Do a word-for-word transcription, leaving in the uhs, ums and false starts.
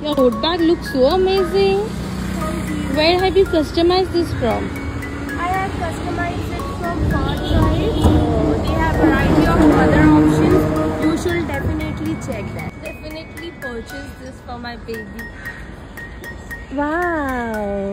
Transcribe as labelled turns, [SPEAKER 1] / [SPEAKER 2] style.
[SPEAKER 1] Your tote bag looks so amazing. Where have you customized this from?
[SPEAKER 2] I have customized it from furtribe. So they have a variety of other options. You should definitely check that.
[SPEAKER 1] Definitely purchase this for my baby.
[SPEAKER 2] Wow.